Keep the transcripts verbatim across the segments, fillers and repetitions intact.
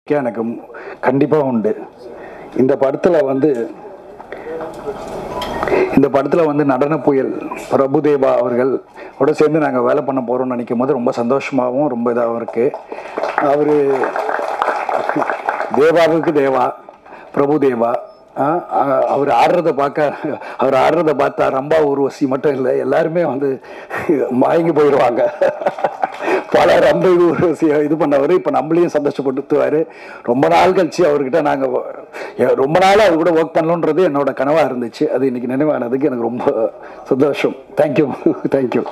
நம்பிக்கை எனக்கு கண்டிப்பாக உண்டு. இந்த படத்தில் வந்து இந்த படத்தில் வந்து நடன புயல் பிரபுதேவா அவர்கள் கூட சேர்ந்து நாங்கள் வேலை பண்ண போகிறோம்னு நினைக்கும் போது ரொம்ப சந்தோஷமாகவும் ரொம்ப இதாகவும் இருக்குது. அவர் தேவாவுக்கு தேவா பிரபுதேவா அவர் ஆடுறதை பார்க்க அவர் ஆடுறதை பார்த்தா ரம்பா ஊர்வசி மட்டும் இல்லை, எல்லாருமே வந்து மயங்கி போயிடுவாங்க. பல ரம்பை ஊர்வசியை இது பண்ணவர் இப்போ நம்மளையும் சந்தோஷப்படுத்துவார். ரொம்ப நாள் கழிச்சு அவர்கிட்ட நாங்கள் ரொம்ப நாள் அவர் கூட ஒர்க் பண்ணணுன்றது என்னோட கனவாக இருந்துச்சு. அது இன்னைக்கு நினைவானதுக்கு எனக்கு ரொம்ப சந்தோஷம். Thank you thank you.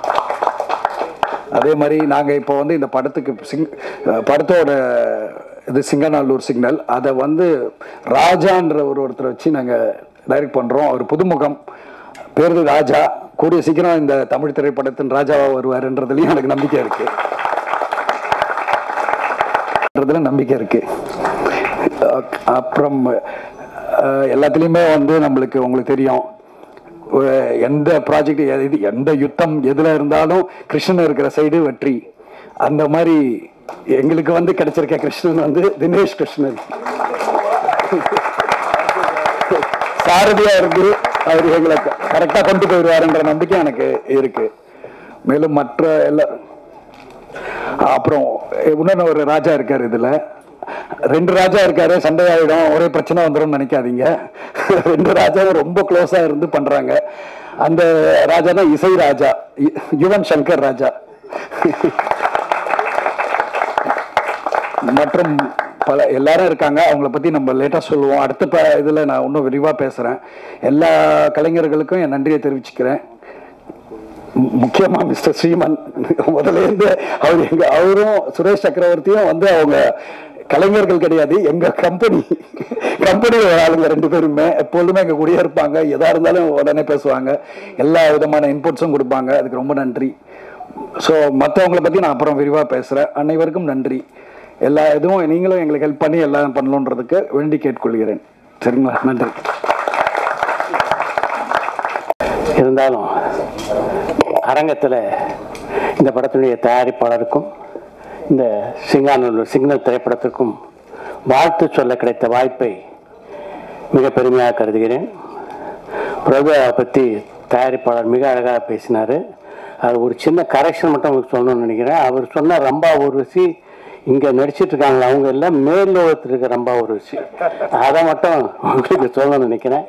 அதே மாதிரி நாங்கள் இப்போ வந்து இந்த படத்துக்கு சிங் படத்தோட இது சிங்கநல்லூர் சிக்னல் அதை வந்து ராஜான்ற ஒரு ஒருத்தரை வச்சு நாங்கள் டைரக்ட் பண்ணுறோம். அவர் புதுமுகம், பேர் ராஜா. கூடிய சீக்கிரம் இந்த தமிழ் திரைப்படத்தின் ராஜாவாக வருவாருன்றதுலையும் எனக்கு நம்பிக்கை இருக்கு நம்பிக்கை இருக்கு. அப்புறம் எல்லாத்துலேயுமே வந்து நம்மளுக்கு உங்களுக்கு தெரியும், எந்த ப்ராஜெக்ட் எது எந்த யுத்தம் எதில் இருந்தாலும் கிருஷ்ணன் இருக்கிற சைடு வெற்றி. அந்த மாதிரி எங்களுக்கு வந்து கிடைச்சிருக்க கிருஷ்ணன் வந்து தினேஷ் கிருஷ்ணன் சாரதியா இருந்து அவர் எங்களை கரெக்டா கொண்டு போயிடுவாருன்ற நம்பிக்கை எனக்கு இருக்கு. மேலும் மற்ற எல்லா அப்புறம் இன்னொன்னு ஒரு ராஜா இருக்காரு, இதுல ரெண்டு ராஜா இருக்காரு, சண்டை ஆயிடும் ஒரே பிரச்சனை வந்துடும் நினைக்காதீங்க. ரெண்டு ராஜாவும் ரொம்ப க்ளோஸா இருந்து பண்றாங்க. அந்த ராஜா தான் இசை ராஜா, யுவன் சங்கர் ராஜா. மற்றும் பல எல்லாரும் இருக்காங்க, அவங்கள பற்றி நம்ம லேட்டாக சொல்லுவோம். அடுத்த ப இதில் நான் இன்னும் விரிவாக பேசுகிறேன். எல்லா கலைஞர்களுக்கும் என் நன்றியை தெரிவிச்சுக்கிறேன். முக்கியமாக மிஸ்டர் ஸ்ரீமன் முதலேருந்து அவர் எங்கள் அவரும் சுரேஷ் சக்கரவர்த்தியும் வந்து அவங்க கலைஞர்கள் கிடையாது, எங்கள் கம்பெனி கம்பெனி ஆளுங்க ரெண்டு பேருமே எப்பொழுதுமே எங்கள் கூடயே இருப்பாங்க. எதாக இருந்தாலும் உடனே பேசுவாங்க, எல்லா விதமான இன்புட்ஸும் கொடுப்பாங்க. அதுக்கு ரொம்ப நன்றி. ஸோ மற்றவங்களை பற்றி நான் அப்புறம் விரிவாக பேசுகிறேன். அனைவருக்கும் நன்றி. எல்லா இதுவும் நீங்களும் எங்களுக்கு ஹெல்ப் பண்ணி எல்லாம் பண்ணணுன்றதுக்கு வேண்டி கேட்டுக்கொள்கிறேன். சரிங்களா? நன்றி. இருந்தாலும் அரங்கத்தில் இந்த படத்தினுடைய தயாரிப்பாளருக்கும் இந்த சிங்காநல்லூர் சிக்னல் திரைப்படத்திற்கும் வாழ்த்து சொல்ல கிடைத்த வாய்ப்பை மிக பெருமையாக கருதுகிறேன். பிரபுவை பற்றி தயாரிப்பாளர் மிக அழகாக பேசினார். அது ஒரு சின்ன கரெக்ஷன் மட்டும் உங்களுக்கு சொல்லணும்னு நினைக்கிறேன். அவர் சொன்ன ரம்பா ஊர்வசி இங்கே நடிச்சிட்டு இருக்காங்களா, அவங்க எல்லாம் மேல்லோகத்தில் இருக்க ரம்பா ஊர்வசி. அதை மட்டும் உங்களுக்கு சொல்லணும்னு நினைக்கிறேன்.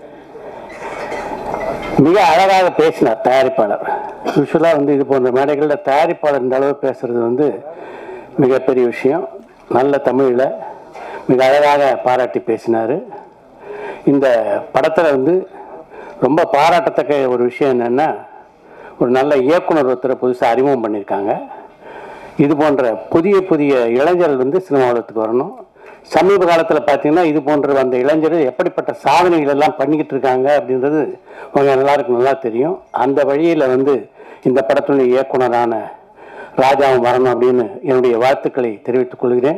மிக அழகாக பேசினார் தயாரிப்பாளர். யூஸ்வலாக வந்து இது போன்ற மேடைகளில் தயாரிப்பாளர் இந்த அளவு பேசுறது வந்து மிகப்பெரிய விஷயம். நல்ல தமிழில் மிக அழகாக பாராட்டி பேசினார். இந்த படத்தில் வந்து ரொம்ப பாராட்டத்தக்க ஒரு விஷயம் என்னென்னா, ஒரு நல்ல இயக்குனர் ஒருத்தரை புதுசாக அறிமுகம் பண்ணியிருக்காங்க. இது போன்ற புதிய புதிய இளைஞர்கள் வந்து சினிமா உலகத்துக்கு வரணும். சமீப காலத்தில் பார்த்தீங்கன்னா இது போன்ற அந்த இளைஞர்கள் எப்படிப்பட்ட சாதனைகள் எல்லாம் பண்ணிக்கிட்டு இருக்காங்க அப்படின்றது உங்கள் எல்லாருக்கும் நல்லா தெரியும். அந்த வழியில் வந்து இந்த படத்தினுடைய இயக்குனரான ராஜாவும் வரணும் அப்படின்னு என்னுடைய வாழ்த்துக்களை தெரிவித்துக் கொள்கிறேன்.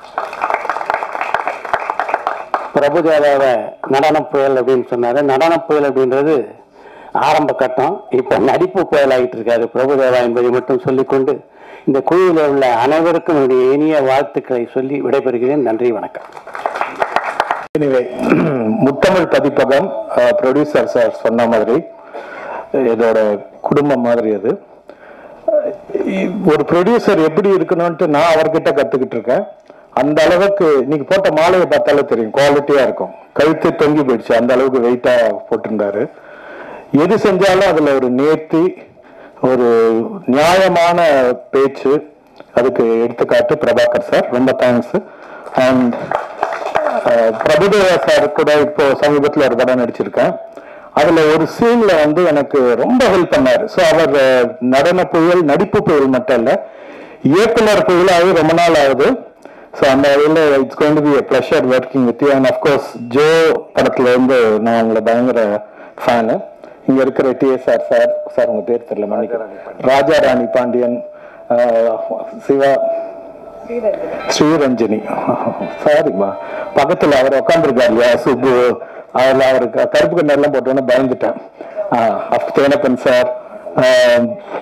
பிரபுதேவாவை நடன புயல் அப்படின்னு சொன்னார். நடன புயல் அப்படின்றது ஆரம்ப கட்டம். இப்போ நடிப்பு புயல் ஆகிட்டு இருக்காரு பிரபுதேவா என்பதை மட்டும் சொல்லிக்கொண்டு இந்த குழுவில் உள்ள அனைவருக்கும் என்னுடைய இனிய வாழ்த்துக்களை சொல்லி விடைபெறுகிறேன். நன்றி, வணக்கம். எனிவே, முத்தமிழ் பதிப்பகம் ப்ரொடியூசர் சார் சொன்ன மாதிரி இதோட குடும்பம் மாதிரி. அது ஒரு ப்ரொடியூசர் எப்படி இருக்கணும்ட்டு நான் அவர்கிட்ட கத்துக்கிட்டு இருக்கேன். அந்த அளவுக்கு இன்னைக்கு போட்ட மாலையை பார்த்தாலே தெரியும், குவாலிட்டியா இருக்கும். கழுத்து தொங்கி போயிடுச்சு, அந்த அளவுக்கு வெயிட்டா போட்டிருந்தாரு. எது செஞ்சாலும் அதுல ஒரு நேர்த்தி, ஒரு நியாயமான பேச்சு. அதுக்கு எடுத்துக்காட்டு பிரபாகர் சார், ரொம்ப தேங்க்ஸ். அண்ட் பிரபுதேவா சார் கூட இப்போ சமீபத்தில் ஒரு படம் நடிச்சிருக்கேன். அதுல ஒரு சீன்ல வந்து எனக்கு ரொம்ப ஹெல்ப் பண்ணாரு. ஸோ அவர் நடன புயல் நடிப்பு புயல் மட்டும் இல்லை, இயக்குனர் புயலாகவே ரொம்ப நாள் ஆகுது. ஸோ அந்த வகையில் it's going to be a pleasure working with you. And of course Joe படத்துல இருந்து நான் உங்களை பயங்கர ஃபேனு. இங்க இருக்கிற டிஎஸ்ஆர் சார் சார் உங்க பேர் தெரியல, மன்னிக்கிறேன், ராஜா ராணி பாண்டியன், சிவா, ஸ்ரீரஞ்சனி, சாரிம்மா பக்கத்துல அவர் உட்காந்துருக்காரு இல்லையா சுப்பு, அதில் அவருக்கு கருப்பு கண்ணெல்லாம் போட்டோன்னு பயந்துட்டேன். தேனப்பன் சார்,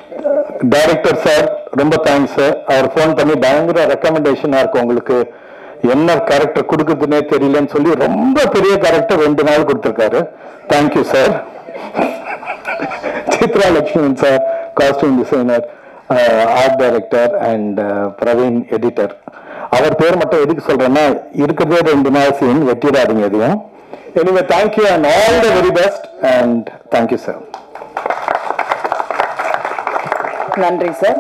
டைரக்டர் சார் ரொம்ப தேங்க்ஸ். அவர் ஃபோன் பண்ணி பயங்கர ரெக்கமெண்டேஷனாக இருக்கும் உங்களுக்கு என்ன கேரக்டர் கொடுக்குதுன்னே தெரியலன்னு சொல்லி ரொம்ப பெரிய கேரக்டர் ரெண்டு நாள் கொடுத்துருக்காரு. Thank you sir. Chitra Lakshmanan sir, costume designer, art director and Praveen editor. அவர் பேர் மட்டும் எதுக்கு சொல்றேன்னா, இருக்கிறதே ரெண்டு நாள் சீன், வெட்டிடாதீங்க எதையும். Anyway thank you and all the very best and thank you sir. நன்றி சார்.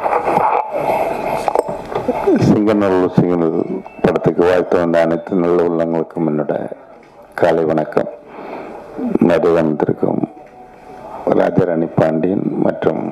சிங்கநல்லூர் சிங்கநல்லூர் படத்துக்கு வாழ்த்து வந்த அனைத்து நல்ல உள்ளங்களுக்கும் என்னோட காலை வணக்கம். நடு வந்திருக்கும் ராஜாராணி பாண்டியன் மற்றும்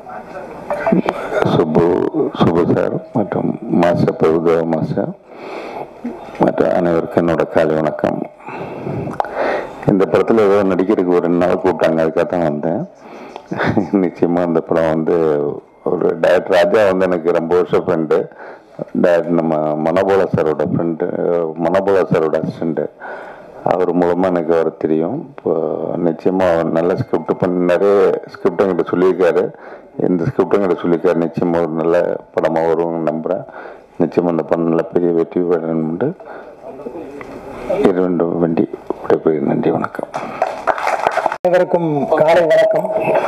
சுப்பு சுப்பு சார் மற்றும் மாஸ்டர் பிரபுதேவ மாஸ்டர் மற்றும் அனைவருக்கும் என்னோட காலை வணக்கம். இந்த படத்தில் ஏதோ நடிக்கிறதுக்கு ஒரு ரெண்டு நாள் கூப்பிட்டாங்க, அதுக்காக தான் வந்தேன். நிச்சயமாக இந்த படம் வந்து ஒரு டைரக்டர் ராஜா வந்து எனக்கு ரொம்ப வருஷம் ஃப்ரெண்டு. டைரக்டர் நம்ம மனோபோலா சாரோட ஃப்ரெண்டு, மனோபோலா சாரோட அசிஸ்டண்ட்டு. அவர் மூலமாக எனக்கு அவர் தெரியும். இப்போ நிச்சயமாக அவர் நல்ல ஸ்கிரிப்ட் பண்ணி நிறைய ஸ்கிரிப்ட் என்கிட்ட சொல்லியிருக்காரு. இந்த ஸ்கிரிப்ட் என்கிட்ட சொல்லியிருக்காரு. நிச்சயமாக ஒரு நல்ல படமாக வருவாங்க நம்புகிறேன். நிச்சயமாக அந்த படம் நல்ல பெரிய வெற்றி பெறணும்னு இரண்டு வண்டி விடைபெறுகிறேன். நன்றி, வணக்கம். அனைவருக்கும் காலை வணக்கம்.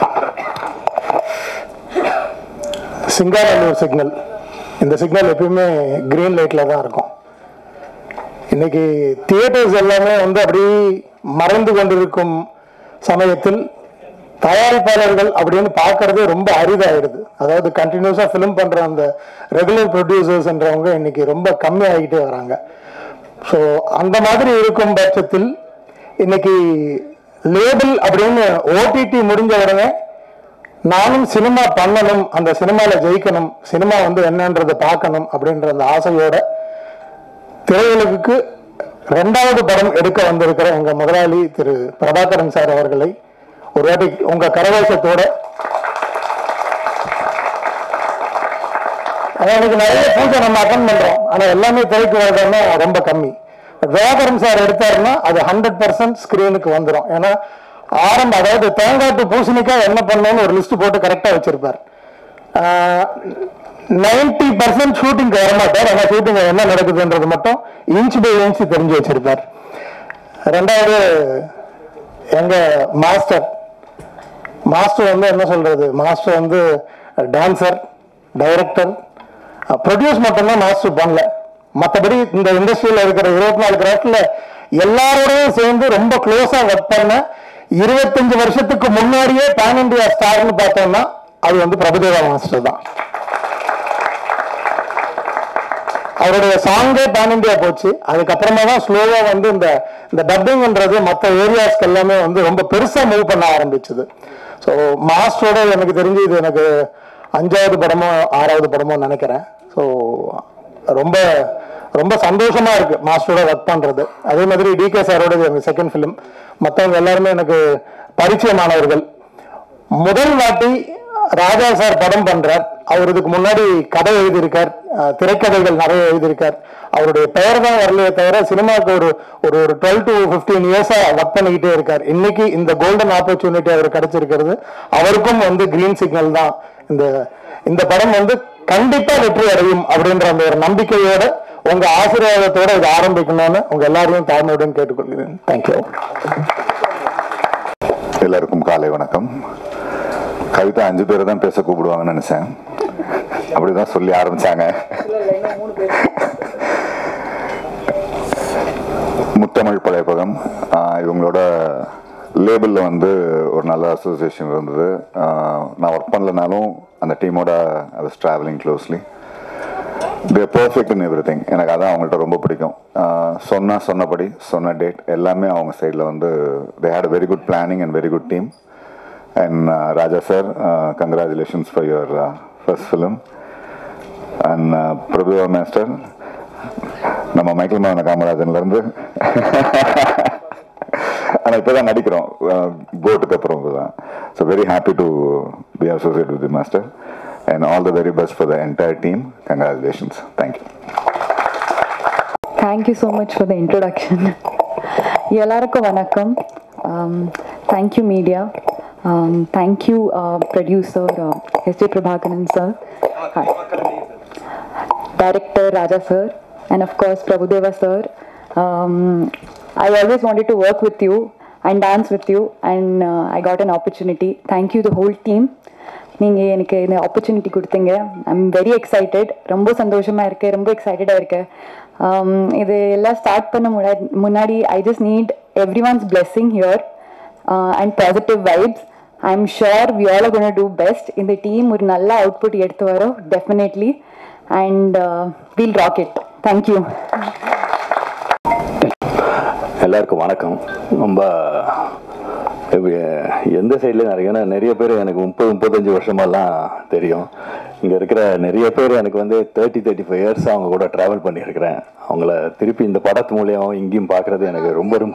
சிங்காநல்லூர் சிக்னல், இந்த சிக்னல் எப்பயுமே கிரீன் லைட்ல தான் இருக்கும். இன்னைக்கு தியேட்டர்ஸ் எல்லாமே வந்து அப்படி மறைந்து கொண்டிருக்கும் சமயத்தில் தயாரிப்பாளர்கள் அப்படின்னு பார்க்கறதே ரொம்ப அரிதாயிடுது. அதாவது கண்டினியூஸா ஃபிலிம் பண்ற அந்த ரெகுலர் ப்ரொடியூசர்ஸ்ன்றவங்க இன்னைக்கு ரொம்ப கம்மி ஆகிட்டே வராங்க. ஸோ அந்த மாதிரி இருக்கும் பட்சத்தில் இன்னைக்கு லேபிள் அப்படின்னு ஓடிடி முடிஞ்ச உடனே நானும் சினிமா பண்ணணும், அந்த சினிமாவில் ஜெயிக்கணும், சினிமா வந்து என்னன்றதை பார்க்கணும் அப்படின்ற அந்த ஆசையோட திரையுலகுக்கு ரெண்டாவது படம் எடுக்க வந்திருக்கிற எங்க முதலாளி திரு பிரபாகரன் சார் அவர்களை ஒரு வாட்டி உங்க கரவேசத்தோட, எனக்கு நிறைய பூஜை நம்ம அட்டன் பண்றோம், ஆனா எல்லாமே திரைக்கு வரதுன்னா ரொம்ப கம்மி. பிரபாகரன் சார் எடுத்தாருன்னா அது ஹண்ட்ரட் பர்சன்ட் ஸ்கிரீனுக்கு வந்துடும். ஏன்னா ஆரம்ப, அதாவது தேங்காய் டு பூசணிக்காய் என்ன பண்ணணும்னு ஒரு லிஸ்ட் போட்டு கரெக்டா வச்சிருப்பார். நைன்டி பர்சன்ட் ஷூட்டிங்க்கு வரமாட்டார், ஆனால் ஷூட்டிங் என்ன நடக்குதுன்றது மட்டும் இன்ச் பை இன்ச் தெரிஞ்சு வச்சிருப்பார். ரெண்டாவது எங்க மாஸ்டர் மாஸ்டர் வந்து என்ன சொல்றது, மாஸ்டர் வந்து டான்சர், டைரக்டர், ப்ரொடியூஸ் மட்டும்தான் மாஸ்டர் பண்ணல. மற்றபடி இந்த இண்டஸ்ட்ரியில் இருக்கிற இருபத்தி நாலு கிராஃப்ட்ல எல்லாரோடையும் சேர்ந்து ரொம்ப க்ளோஸா ஒர்க் பண்ண இருபத்தஞ்சு வருஷத்துக்கு முன்னாடியே பேன் இண்டியா ஸ்டார்னு பார்த்தோம்னா அது வந்து பிரபுதேவா மாஸ்டர் தான். அவருடைய சாங்கே பேன் இண்டியா போச்சு. அதுக்கப்புறமா தான் ஸ்லோவா வந்து இந்த இந்த டப்பிங்ன்றது மற்ற ஏரியாஸ்க்கு எல்லாமே வந்து ரொம்ப பெருசா மூவ் பண்ண ஆரம்பிச்சது. ஸோ மாஸ்டரோட எனக்கு தெரிஞ்சு இது எனக்கு அஞ்சாவது படமோ ஆறாவது படமோ நினைக்கிறேன். ஸோ ரொம்ப ரொம்ப சந்தோஷமா இருக்கு மாஸ்டரோட ஒர்க் பண்றது. அதே மாதிரி டி கே சாரோட செகண்ட் ஃபிலிம். மற்றவங்க எல்லாருமே எனக்கு பரிச்சயமானவர்கள். முதல் வாட்டி ராஜா சார் படம் பண்றார். அவர் இதுக்கு முன்னாடி கதை எழுதியிருக்கார், திரைக்கதைகள் நிறைய எழுதியிருக்கார். அவருடைய பெயர் தான் வரலையே தவிர சினிமாவுக்கு ஒரு ஒரு ஒரு டுவெல் டு பிப்டீன் இயர்ஸா ஒர்க் பண்ணிக்கிட்டே இருக்கார். இன்னைக்கு இந்த கோல்டன் ஆப்பர்ச்சுனிட்டி அவர் கிடைச்சிருக்கிறது அவருக்கும் வந்து கிரீன் சிக்னல் தான். இந்த இந்த படம் வந்து கண்டிப்பா வெற்றி அடையும் அப்படின்ற அந்த ஒரு நம்பிக்கையோட உங்க ஆசீர்வாதத்தோட இதை ஆரம்பிக்கணும்னு உங்க எல்லாரையும் தாழ்மையுடன் கேட்டுக்கொள்கிறேன். தேங்க்யூ. எல்லாருக்கும் காலை வணக்கம். கவிதா அஞ்சு பேரை தான் பேச கூப்பிடுவாங்கன்னு நினைச்சேன், அப்படிதான் சொல்லி ஆரம்பிச்சாங்க. முத்தமிழ் படைப்பகம் இவங்களோட லேபிளில் வந்து ஒரு நல்ல அசோசியேஷன் இருந்தது. நான் ஒர்க் பண்ணலனாலும் அந்த டீமோட I was travelling closely. They perfect in everything. எனக்கு அதான் அவங்கள்ட்ட ரொம்ப பிடிக்கும். சொன்ன சொன்னபடி சொன்ன டேட் எல்லாமே அவங்க சைடில் வந்து they had a very good planning and very good team. And Raja sir, congratulations for your first film. And Prabhudeva master, நம்ம மைக்கேல் மோகன காமராஜன்லேருந்து ஆனால் இப்போ தான் நடிக்கிறோம் போட்டுக்கு அப்புறம் தான். So very happy to be associate with the master and all the very best for the entire team. Congratulations. Thank you. Thank you so much for the introduction. எல்லாருக்கும் வணக்கம். Thank you media. Um, thank you uh, producer uh, S J Prabhakaran sir. Hi. Director Raja sir and of course Prabhudeva sir. Um, I always wanted to work with you and dance with you, and uh, I got an opportunity. Thank you the whole team. நீங்கள் எனக்கு இந்த opportunity கொடுத்தீங்க. I'm very excited. ரொம்ப சந்தோஷமாக இருக்குது, ரொம்ப எக்ஸைட்டடாக இருக்கேன். இது எல்லாம் ஸ்டார்ட் பண்ண முன்னாடி முன்னாடி I just need everyone's blessing here and positive vibes. I am sure we all are gonna do best. இந்த டீம் ஒரு நல்ல அவுட்புட் எடுத்து வரோம் definitely, and we'll rock it. Thank you. எல்லாருக்கும் வணக்கம். ரொம்ப எந்த சைட்லேயும் நிறைய ஏன்னா நிறைய பேர் எனக்கு முப்பது முப்பத்தஞ்சு வருஷமெல்லாம் தெரியும். இங்கே இருக்கிற நிறைய பேர் எனக்கு வந்து தேர்ட்டி தேர்ட்டி ஃபைவ் இயர்ஸ் அவங்க கூட ட்ராவல் பண்ணியிருக்கிறேன். அவங்கள திருப்பி இந்த படத்து மூலியம் இங்கேயும் பார்க்குறது எனக்கு ரொம்ப ரொம்ப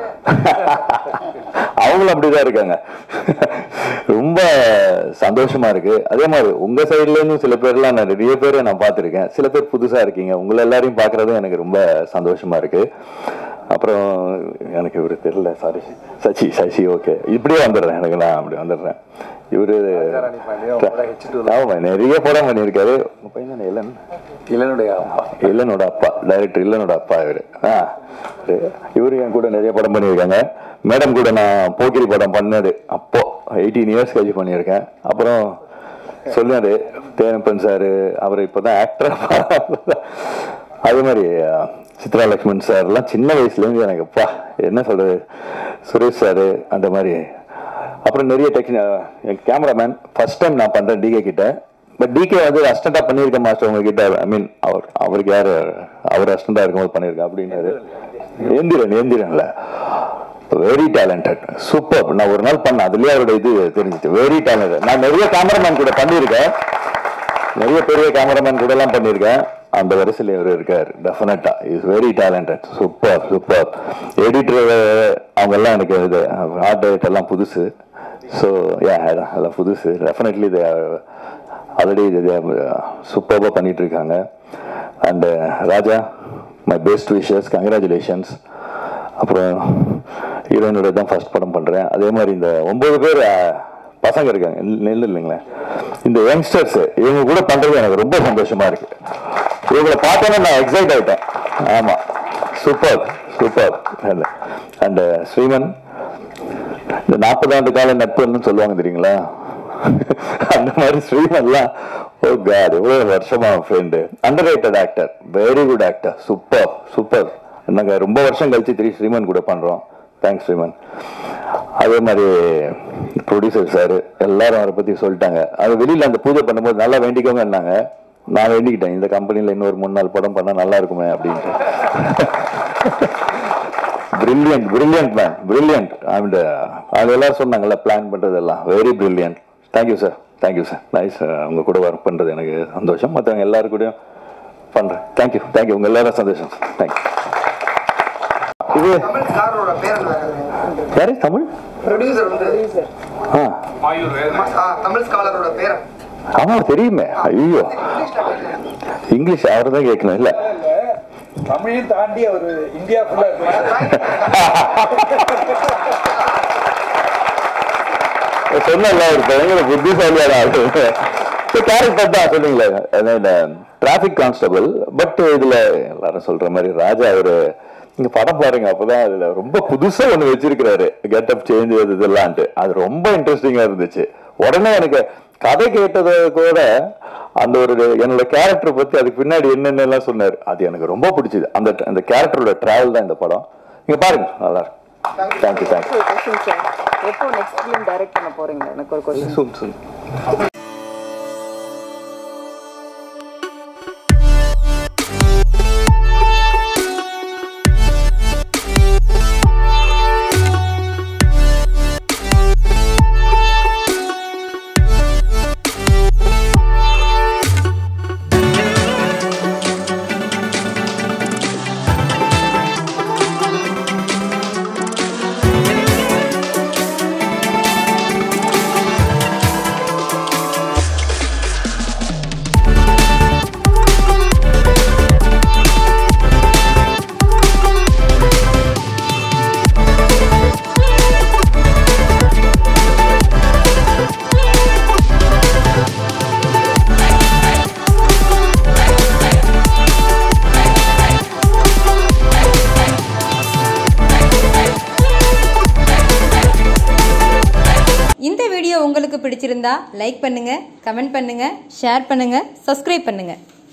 அவங்களும் அப்படிதான் இருக்காங்க. ரொம்ப சந்தோஷமா இருக்கு. அதே மாதிரி உங்க சைட்லேருந்து சில பேர்லாம் நான் நிறைய பேரை நான் பார்த்துருக்கேன். சில பேர் புதுசாக இருக்கீங்க. உங்களை எல்லாரையும் பார்க்குறதும் எனக்கு ரொம்ப சந்தோஷமா இருக்கு. அப்புறம் எனக்கு இவரு தெரியல, சாரி சசி சசி ஓகே இப்படியே வந்துடுறேன். எனக்கு நான் அப்படி வந்துடுறேன். இவரு ஆமா நிறைய படம் பண்ணியிருக்காரு. உங்க பையன் தானே இளன்? இளனுடைய அப்பா, இளனோட அப்பா, டைரக்டர் இளனோட அப்பா இவரு. ஆ இவரு என் கூட நிறைய படம் பண்ணியிருக்காங்க. மேடம் கூட நான் போக்கிரி படம் பண்ணது அப்போ எயிட்டீன் இயர்ஸ் கழிச்சு பண்ணியிருக்கேன். அப்புறம் சொன்னாரு தேனப்பன் சாரு, அவர் இப்போதான் ஆக்டரா. அதே மாதிரி சித்ரா லக்ஷ்மண் சார்லாம் சின்ன வயசுலேருந்து எனக்கு அப்பா என்ன சொல்கிறது, சுரேஷ் சார் அந்த மாதிரி. அப்புறம் நிறைய டெக்னி என் கேமராமேன் ஃபர்ஸ்ட் டைம் நான் பண்ணுறேன் டிகே கிட்ட. பட் டிகே வந்து அஸ்டண்டாக பண்ணியிருக்கேன் மாஸ்டர் உங்ககிட்ட. ஐ மீன் அவர் அவருக்கு யார் அவர் அஸ்டண்டாக இருக்கும்போது பண்ணியிருக்கேன் அப்படின்னாரு. ஏந்திரன் ஏந்திரன்ல வெரி டேலண்டட், சூப்பர். நான் ஒரு நாள் பண்ணேன், அதுலேயே அவரோட இது தெரிஞ்சிச்சு. Very talented. நான் நிறைய கேமராமேன் கூட பண்ணியிருக்கேன், நிறைய பெரிய கேமராமேன் கூட எல்லாம் பண்ணியிருக்கேன். அந்த வரிசையில் இவர் இருக்கார். டெஃபினட்டா is very talented, super super. Editor அவங்க எல்லாம் எனக்கு இது ஆர்ட் டைரக்டர் எல்லாம் புதுசு. ஸோ ஏ அதெல்லாம் புதுசு. டெஃபினெட்லி இது ஆல்ரெடி இது சூப்பராக பண்ணிட்டு இருக்காங்க. And Raja my best wishes, congratulations. அப்புறம் ஹீரோயினோட தான் ஃபர்ஸ்ட் படம் பண்ணுறேன். அதே மாதிரி இந்த ஒன்பது பேர் பசங்க இருக்காங்க நெல் இல்லைங்களா, இந்த யங்ஸ்டர்ஸ் இவங்க கூட பண்றது எனக்கு ரொம்ப சந்தோஷமா இருக்கு. இவங்களை பார்த்தோன்னா நான் எக்ஸைட் ஆயிட்டேன். ஆமா சூப்பர் சூப்பர். அண்ட் ஸ்ரீமன் இந்த நாற்பது ஆண்டு கால நட்புன்னு சொல்லுவாங்க தெரியுங்களா, அந்த மாதிரி ஸ்ரீமன்லாம் ஓ காட் எவ்வளவு வருஷமா friend. Underrated actor, very good actor, super super. நாங்கள் ரொம்ப வருஷம் கழிச்சு திரு ஸ்ரீமன் கூட பண்றோம். தேங்க்ஸ் ஸ்ரீமன். அதே மாதிரி ப்ரொடியூசர் சார் எல்லாரும் அவரை பத்தி சொல்லிட்டாங்க. அது வெளியில அந்த பூஜை பண்ணும்போது நல்லா வேண்டிக்கோங்க என்னாங்க. நான் வேண்டிக்கிட்டேன் இந்த கம்பெனில இன்னொரு மூணு நாள் படம் பண்ணா நல்லா இருக்குமே அப்படின்ட்டு. Brilliant brilliant man brilliant. And அது எல்லாரும் சொன்னாங்கல்ல பிளான் பண்றதெல்லாம் very brilliant. Thank you sir, thank you sir. Nice. உங்க கூட ஒர்க் பண்றது எனக்கு சந்தோஷம். மற்றவங்க எல்லாரும் கூடயும் பண்றேன். Thank you thank you. உங்க எல்லாரும் சந்தோஷம். தேங்க்யூ. இது யாரு தமிழ் ப்ரொடியூசர் வந்து தமிழ் ஸ்காலரோட பேர்? ஆமா தெரியுமே. ஐயோ இங்கிலீஷ் அவர் தான் கேட்கணும். இல்ல தமிழையும் தாண்டி அவர் இந்தியா ஃபுல்லா சொன்னல ஒரு பயங்கர புத்திசாலியான கேரக்டர் தான் சொன்னீங்களே, டிராபிக் கான்ஸ்டபிள். பட் இதுல எல்லாரும் சொல்ற மாதிரி ராஜா அவரு நீங்க படம் பாருங்க, அப்பதான் அதுல ரொம்ப புதுசா ஒண்ணு வச்சிருக்கிறாரு. கெட்டப் சேஞ்ச் இதெல்லாம்ட்டு அது ரொம்ப இன்ட்ரெஸ்டிங்கா இருந்துச்சு. உடனே எனக்கு கதை கேட்டதை கூட அந்த ஒரு என்னோட கேரக்டர் பத்தி அதுக்கு பின்னாடி என்னென்ன எல்லாம் சொன்னாரு, அது எனக்கு ரொம்ப பிடிச்சது. அந்த அந்த கேரக்டரோட டிராவல் தான் இந்த படம். நீங்க பாருங்க, நல்லா இருக்கும். Thank you thank you. எப்போ நெக்ஸ்ட் ஃபிலிம் டைரக்ட் பண்ண போறீங்க? எனக்கு ஒரு क्वेश्चन. சூன் சூன் பிடிச்சிருந்தா லைக் பண்ணுங்கள், கமெண்ட் பண்ணுங்கள், ஷேர் பண்ணுங்கள், சப்ஸ்கிரைப் பண்ணுங்கள்.